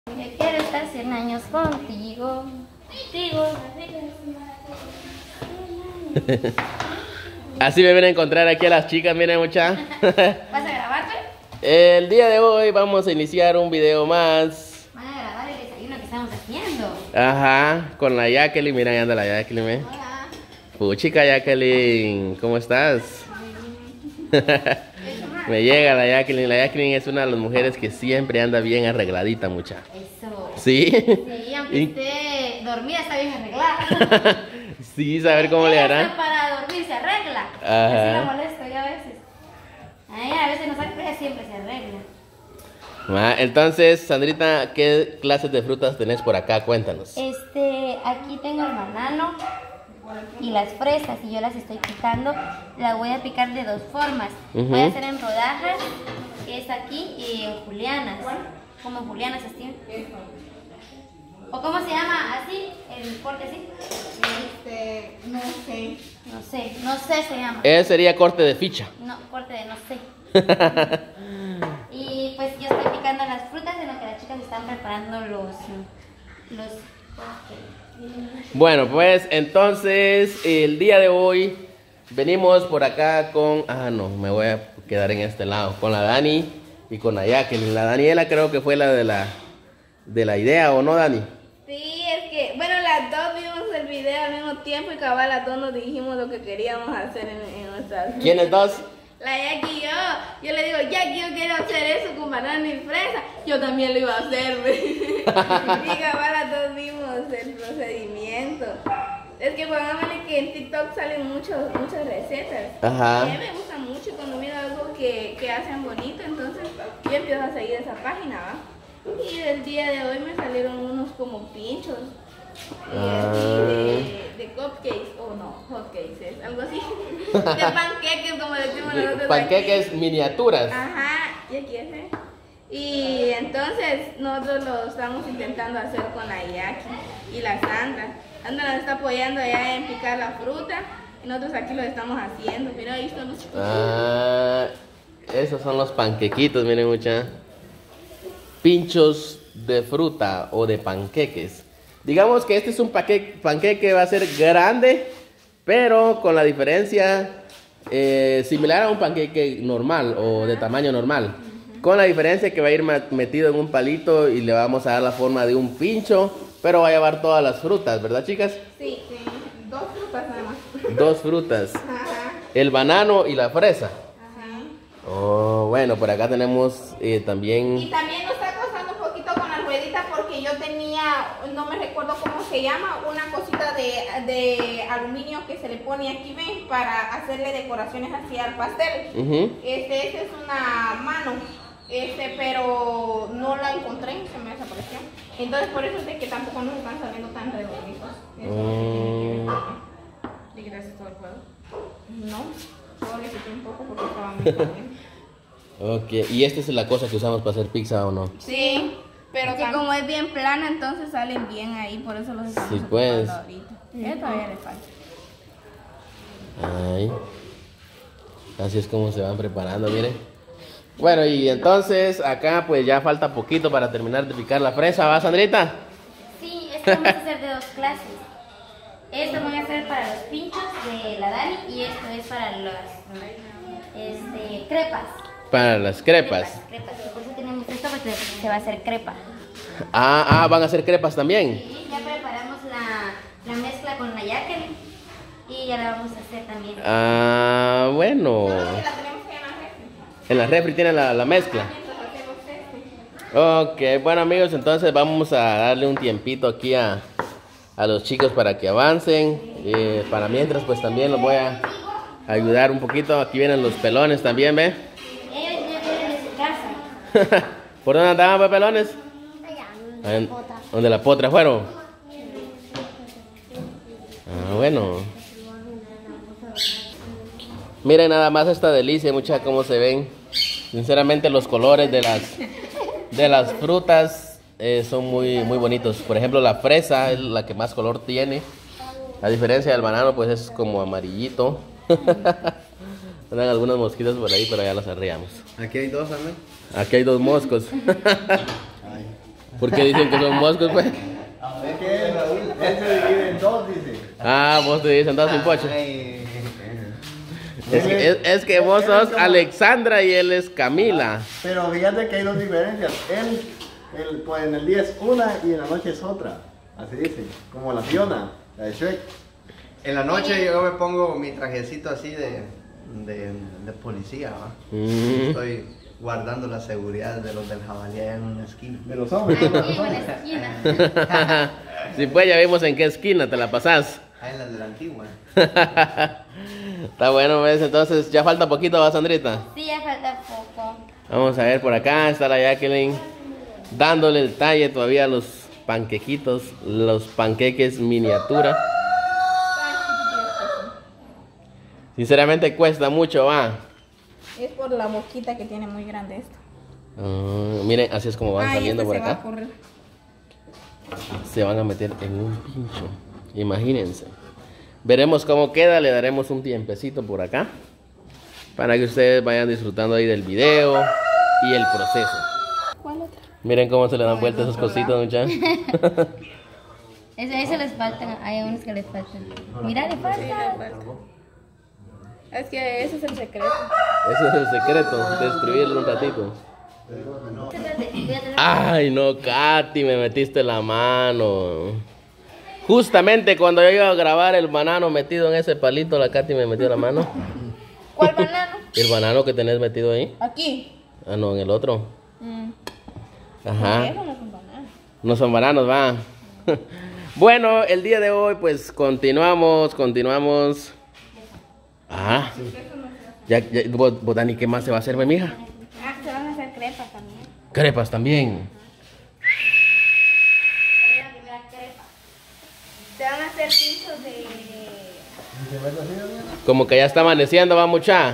Yo quiero estar 100 años contigo. Así me vienen a encontrar aquí a las chicas, miren mucha. ¿Vas a grabarte? El día de hoy vamos a iniciar un video más. Van a grabar el desayuno que estamos haciendo. Ajá, con la Jacqueline, miren, ahí anda la Jacqueline, ¿eh? Hola. Puchica Jacqueline, ¿cómo estás? Me llega la Jacqueline es una de las mujeres que siempre anda bien arregladita, mucha. Eso. ¿Sí? Sí, aunque esté dormida, está bien arreglada. Sí, saber cómo le Ella hará. para dormir se arregla. Ajá. Así la molesto yo a veces. A ella a veces no sabe, pero ella siempre se arregla. Entonces, Sandrita, ¿qué clases de frutas tenés por acá? Cuéntanos. Aquí tengo el banano y las fresas y yo las estoy picando. Las voy a picar de dos formas. Voy a hacer en rodajas, que es aquí, y en julianas. Como en julianas así. ¿O cómo se llama así? ¿El corte así? No sé se llama. Ese sería corte de ficha. No, corte de no sé. Y pues yo estoy picando las frutas en lo que las chicas están preparando los Bueno, pues entonces el día de hoy venimos por acá con... no, me voy a quedar en este lado. Con la Dani y con la Jacqueline. La Daniela creo que fue la de la idea, ¿o no, Dani? Sí, es que, bueno, las dos vimos el video al mismo tiempo y cabal las dos nos dijimos lo que queríamos hacer en nuestras... ¿Quiénes dos? La Jackie y yo le digo, Jackie, yo quiero hacer eso con banana y fresa. Yo también lo iba a hacer, y cabal las dos vimos el procedimiento. Es que pongámosle que en TikTok salen muchas recetas. Ajá. Y a mí me gusta mucho y cuando miro algo que hacen bonito, entonces yo empiezo a seguir esa página, ¿va? Y el día de hoy me salieron unos como pinchos de cupcakes, o no, hotcakes, es algo así. De panqueques, como decimos nosotros. Panqueques aquí. Miniaturas. Ajá, y aquí ese. Y entonces nosotros lo estamos intentando hacer con la Jackie y la Sandra. Sandra nos está apoyando allá en picar la fruta y nosotros aquí lo estamos haciendo. Mira, ahí están los Esos son los panquequitos, miren mucha. Pinchos de fruta o de panqueques. Digamos que este es un panqueque, va a ser grande, pero con la diferencia similar a un panqueque normal o de tamaño normal. Con la diferencia que va a ir metido en un palito y le vamos a dar la forma de un pincho, pero va a llevar todas las frutas, ¿verdad, chicas? Sí, dos frutas nada más. Dos frutas. Ajá. El banano y la fresa. Ajá. Oh, bueno, por acá tenemos también... Y también nos está costando un poquito con la ruedita porque yo tenía, no me recuerdo cómo se llama, una cosita de aluminio que se le pone aquí, ven, para hacerle decoraciones así al pastel. Esta es una mano, pero no la encontré, se me desapareció. Entonces por eso es de que tampoco nos están saliendo tan redonditos. ¿Y gracias todo el juego? No, solo le quité un poco porque estaba muy caliente. Ok, ¿y esta es la cosa que usamos para hacer pizza o no? Sí, pero que como es bien plana, entonces salen bien ahí, por eso los estamos Sí, pues. ocupando ahorita. Todavía le falta. Ay. Así es como se van preparando, miren. Bueno, y entonces acá pues ya falta poquito para terminar de picar la fresa, ¿va, Sandrita? Sí, esto vamos a hacer de dos clases. Esto van a ser para los pinchos de la Dani y esto es para las crepas. Para las crepas. Crepas. Por eso tenemos esto porque se va a hacer crepa. Van a hacer crepas también. Sí, ya preparamos la mezcla con la Jacqueline y ya la vamos a hacer también. Bueno. Solo que la tenemos que en la refri. En la refri tiene la mezcla. Mientras hacemos Ok, bueno amigos, entonces vamos a darle un tiempito aquí a los chicos para que avancen. Para mientras pues también los voy a ayudar un poquito. Aquí vienen los pelones también, ¿ve? Ellos ya vienen de su casa. ¿Por dónde andaban, pues, pelones? ¿Dónde la potra fueron? Bueno. Miren nada más esta delicia, muchachos, cómo se ven. Sinceramente los colores de las frutas son muy bonitos. Por ejemplo, la fresa es la que más color tiene. A diferencia del banano, pues es como amarillito. Andan algunos mosquitos por ahí, pero ya los arreamos. Aquí hay dos, también. Aquí hay dos moscos. ¿Por qué dicen que son moscos, pues? Es que él se divide en dos, dice. Ah, vos te dicen dos sin pocho. Ay. Es que vos sos Alexandra y él es Camila. Pero fíjate que hay dos diferencias. Él pues en el día es una y en la noche es otra. Así dice. Como la Fiona, la de Shrek. En la noche yo me pongo mi trajecito así de policía, ¿va? Estoy guardando la seguridad de los del jabalí allá en una esquina. De los hombres. Aquí en la esquina. Sí, pues ya vimos en qué esquina te la pasás. Ahí en la de la antigua. Está bueno, ¿ves? Entonces ya falta poquito, ¿va, Sandrita? Sí, ya falta poco. Vamos a ver, por acá está la Jacqueline dándole el talle todavía a los panquequitos, los panqueques miniatura. Sinceramente cuesta mucho, va. Es por la boquita que tiene muy grande esto. Miren, así es como van saliendo por se va a acá. correr. Se van a meter en un pincho. Imagínense. Veremos cómo queda, le daremos un tiempecito por acá para que ustedes vayan disfrutando ahí del video y el proceso. ¿Cuál otra? Miren cómo se le dan vueltas esos cositos, muchachos. Eso les faltan, hay unos que les faltan. Mira, le falta. Es que ese es el secreto. Ese es el secreto, destruirlo un ratito. Ay, no, Katy, me metiste la mano. Justamente cuando yo iba a grabar el banano metido en ese palito, la Katy me metió la mano. ¿Cuál banano? El banano que tenés metido ahí. Aquí. Ah, no, en el otro. Ajá. Eso no es un banano. No son bananos, va. Bueno, el día de hoy, pues continuamos. Ah. Ya, vos, Dani, ¿qué más se va a hacer, mi hija? Ah, se van a hacer crepas también. Crepas también. Se van a hacer pinchos de... Como que ya está amaneciendo, va, mucha.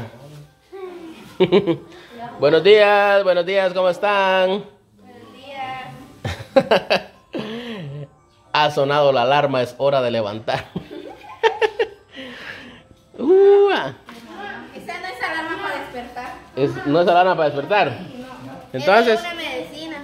Buenos días, ¿cómo están? Buenos días. Ha sonado la alarma, es hora de levantar. Esa no es alarma para despertar. No es alarma para despertar. Entonces, Es de una medicina.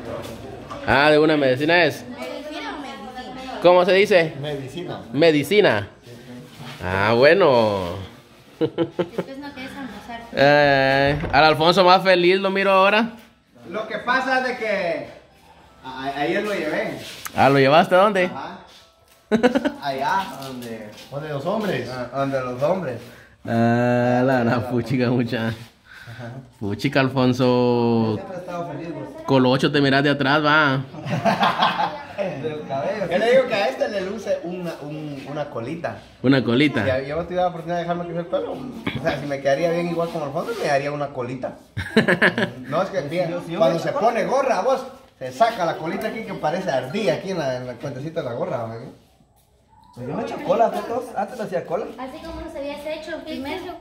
de una medicina es. ¿Medicina o medicina? ¿Cómo se dice? Medicina. Medicina. Ah, bueno. Después no quieres almorzar. Al Alfonso más feliz lo miro ahora. Lo que pasa es de que ayer lo llevé. Ah, ¿lo llevaste a dónde? Ajá. Allá, donde Los hombres. donde los hombres. La puchica mucha. Puchica, Alfonso. Siempre he estado feliz, vos. Colocho, te miras de atrás, va. Del cabello. Yo le digo que a este le luce una colita. Una colita. Si yo tuviera la oportunidad de dejarme crecer el pelo, o sea, si me quedaría bien igual como Alfonso, me daría una colita. No, es que bien, cuando se pone gorra, vos, se saca la colita aquí que parece ardilla aquí en la cuentecita de la gorra. ¿Verdad? Pues yo me he hecho cola, antes lo hacía cola. Así como nos habías hecho primero.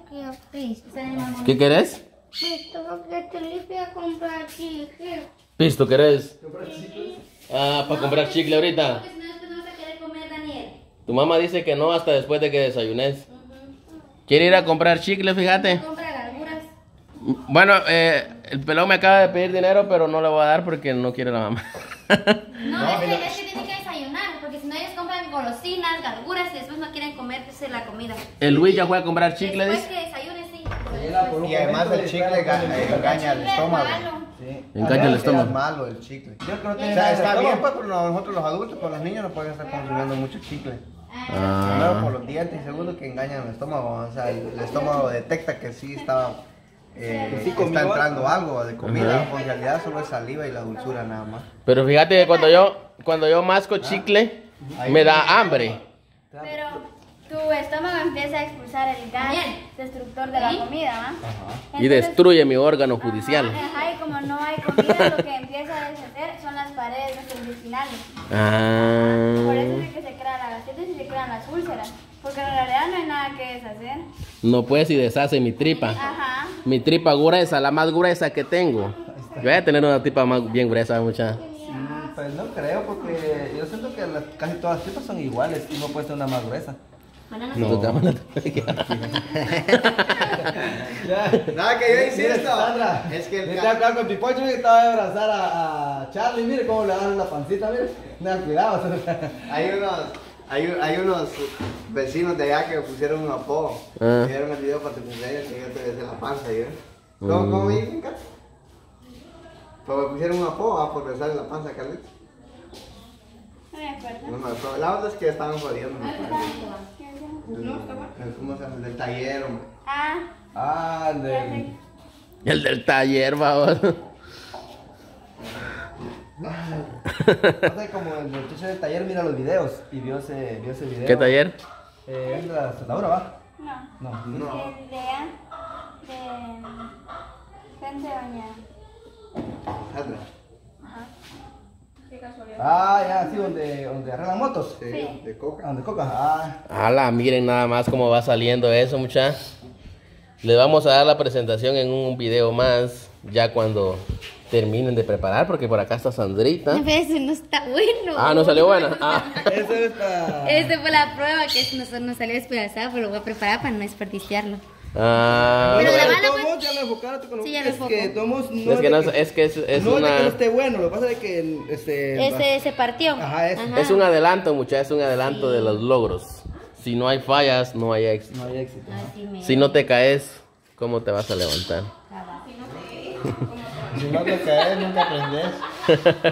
¿Qué querés? Porque te le fui a comprar chicle. Pisto, ¿querés? Para comprar chicle ahorita. Porque si no, después no vas a querer comer, Daniel. Tu mamá dice que no hasta después de que desayunes. Quiere ir a comprar chicle, fíjate. Compra garguras. Bueno, el pelón me acaba de pedir dinero, pero no le voy a dar porque no quiere la mamá. No, es que tienen que desayunar, porque si no ellos compran golosinas, garguras y después no quieren comerse la comida. El Luis ya fue a comprar chicle, Después dice. que desayunes, sí. Y además el chicle engaña el estómago. Sí. Engaña el Es estómago. malo el chicle. Yo creo O que sea, está bien pues, pero nosotros los adultos, pero los niños no pueden estar consumiendo mucho chicle. Primero por los dientes y segundo que engañan el estómago. O sea, el estómago detecta que sí está, está entrando algo de comida. En realidad solo es saliva y la dulzura nada más. Pero fíjate que cuando yo masco chicle, me da hambre. Pero tu estómago empieza a expulsar el gas destructor de la comida, ¿va? Y destruye mi órgano judicial. Ajá, y como no hay comida, lo que empieza a deshacer son las paredes intestinales. Por eso es que se crea la gastritis y se crean las úlceras. Porque en realidad no hay nada que deshacer. No pues y deshace mi tripa. Ajá. Mi tripa gruesa, la más gruesa que tengo. Yo voy a tener una tripa más bien gruesa, mucha. Pues no creo, porque yo siento que casi todas las tripas son iguales y no puede ser una más gruesa. Banana No. Nada que yo insisto. Sandra, Es que el está acá con Pipocho que estaba a abrazar a Charlie. Mire cómo le dan la pancita, mire. Nada, cuidado. hay unos vecinos de allá que pusieron un apodo. Ah. Hicieron el video para tu cumpleaños que yo te besé la panza. ¿Sí? ¿Cómo me dicen, Carlos? Pues me pusieron un apodo por besarle la panza a Carlitos. No me acuerdo. No me acuerdo. La verdad es que estaban jodiendo. No, está bueno. ¿Cómo se llama? El del taller, hombre. Ah, ya sé. El del taller, vamos. No sé, como el muchacho del taller mira los videos y vio ese video. ¿Qué taller? Es la soldadura, ¿va? No. No. El de frente doña. Sandra. Qué casualidad. Ah, ya, sí, donde arreglan motos. Sí, Sí. de coca. Donde coca. Ah, Ala, miren nada más cómo va saliendo eso, muchachos. Les vamos a dar la presentación en un video más, ya cuando terminen de preparar, porque por acá está Sandrita. Ese no está bueno. Ah, no salió buena. Ah. ese es para. Esta fue la prueba que nos salió despedazada, pero lo voy a preparar para no desperdiciarlo. Ah, Pero Bueno, la de mala todos fue- modos, ya lo enfocaste con Sí, ya lo es enfoco. que tomos no es que, de no, que- es que es no es de que no una... esté bueno, lo que pasa es que Ese se partió. Ajá, ese. Es un adelanto, muchachos, es un adelanto de los logros. Si no hay fallas, no hay éxito. No hay éxito. Así me- Si no te caes, ¿cómo te vas a levantar? Si no te caes, nunca aprendes.